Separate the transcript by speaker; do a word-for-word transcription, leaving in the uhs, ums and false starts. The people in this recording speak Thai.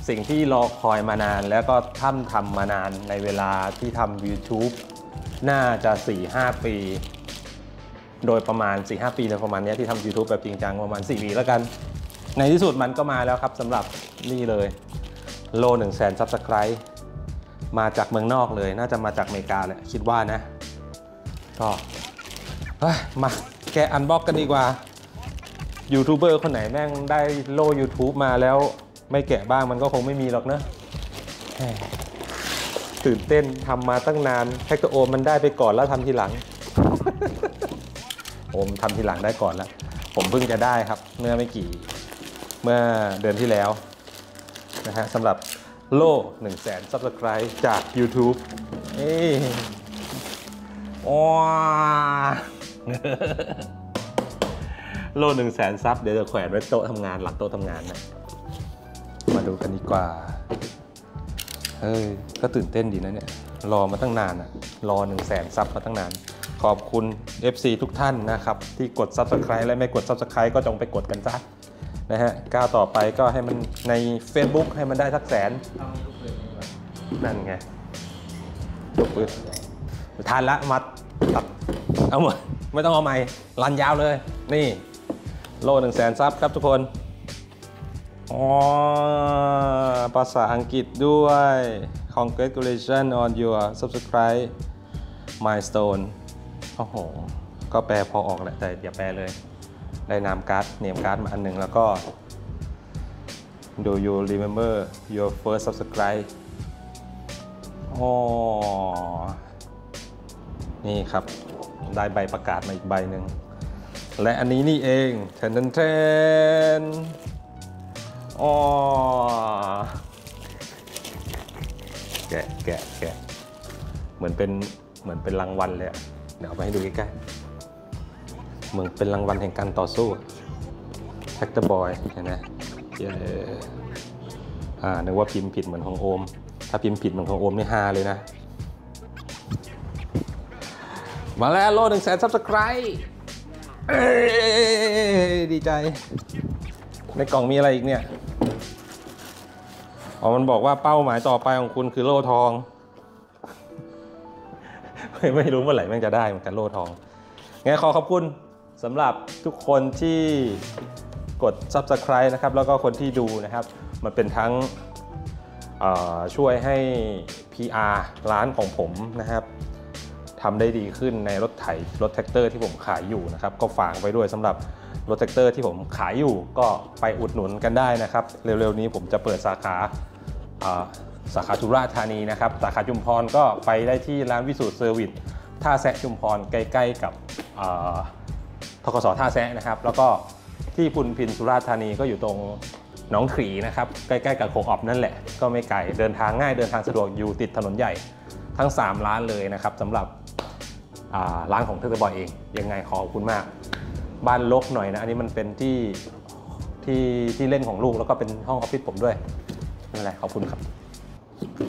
Speaker 1: สิ่งที่รอคอยมานานแล้วก็ท่านทำมานานในเวลาที่ทำ YouTube น่าจะ สี่ห้า ปี โดยประมาณ สี่ห้า ปีโดยประมาณนี้ที่ทำ YouTube แบบจริงจังประมาณ สี่ ปีแล้วกันในที่สุดมันก็มาแล้วครับสำหรับนี่เลยโล หนึ่งแสน ซับสไครบ์มาจากเมืองนอกเลยน่าจะมาจากอเมริกาแหละคิดว่านะก็มาแกะอันบ็อกกันดีกว่ายูทูบเบอร์คนไหนแม่งได้โล่ YouTube มาแล้วไม่แกะบ้างมันก็คงไม่มีหรอกนะตื่นเต้นทำมาตั้งนานแท็กเตอร์โอมมันได้ไปก่อนแล้วทำทีหลัง โอมทำทีหลังได้ก่อนแล้วผมเพิ่งจะได้ครับเมื่อไม่กี่เมื่อเดือนที่แล้วนะฮะสำหรับโล่ หนึ่งแสน ซับสไครบ์จาก YouTube เอ้ยว้าโล่ หนึ่งแสน ซับเดี๋ยวจะแขวนไว้โต๊ะทำงานหลังโต๊ะทำงานนะมาดูกันดีกว่าเฮ้ยก็ตื่นเต้นดีนะเนี่ยรอมาตั้งนานอะรอ หนึ่งแสน ซับมาตั้งนานขอบคุณ เอฟ ซี ทุกท่านนะครับที่กด ซับสไครบ์ และไม่กด ซับสไครบ์ ก็จงไปกดกันซะนะฮะก้าวต่อไปก็ให้มันใน Facebook ให้มันได้สักแสนนั่นไงลูกปืนทานละมัดตัดเอาหมดไม่ต้องเอาใหม่รันยาวเลยนี่โล่ หนึ่งแสน ซับครับทุกคนอ๋อภาษาอังกฤษด้วย Congratulations on your subscribe milestone โอ้โหก็แปลพอออกแหละแต่อย่าแปลเลยได้นามการ์ดเนมการ์ดมาอันหนึ่งแล้วก็ Do you remember your first subscribe อ๋อนี่ครับได้ใบประกาศมาอีกใบหนึ่งและอันนี้นี่เองเทนเทนอ๋อแกะแกะแกะเหมือนเป็นเหมือนเป็นรางวัลเลยอะเดี๋ยวเอาไปให้ดูใกล้ๆเหมือนเป็นรางวัลแห่งการต่อสู้แท็กเตอร์บอยเห็นไหมเย้อ่านึกว่าพิมพ์ผิดเหมือนของโอมถ้าพิมพ์ผิดเหมือนของโอมนี่ฮาเลยนะมาแล้วโล หนึ่งแสน ซับสไครบ์ดีใจในกล่องมีอะไรอีกเนี่ยอ๋อมันบอกว่าเป้าหมายต่อไปของคุณคือโล่ทอง ไม่รู้เมื่อไหร่แม่งจะได้เหมือนกันโล่ทองงั้นขอขอบคุณสำหรับทุกคนที่กด ซับสไครบ์ นะครับแล้วก็คนที่ดูนะครับมันเป็นทั้งช่วยให้ พี อาร์ ร้านของผมนะครับทำได้ดีขึ้นในรถไถรถแท็กเตอร์ที่ผมขายอยู่นะครับก็ฝากไว้ด้วยสำหรับรถแท็กเตอร์ที่ผมขายอยู่ก็ไปอุดหนุนกันได้นะครับเร็วๆนี้ผมจะเปิดสาขาสาขาสุราษฎร์ธานีนะครับสาขาชุมพรก็ไปได้ที่ร้านวิสูตรเซอร์วิสท่าแซะชุมพรใกล้ๆกับธกส.ท่าแซะนะครับแล้วก็ที่พุนพินสุราษฎร์ธานีก็อยู่ตรงหนองขีนะครับใกล้ๆกับโคออปนั่นแหละก็ไม่ไกลเดินทางง่ายเดินทางสะดวกอยู่ติดถนนใหญ่ทั้งสามร้านเลยนะครับสำหรับร้านของเทอร์บอยเองยังไงขอบคุณมากบ้านรกหน่อยนะอันนี้มันเป็นที่ที่ที่เล่นของลูกแล้วก็เป็นห้องออฟฟิศผมด้วยนั่นแหละขอบคุณครับ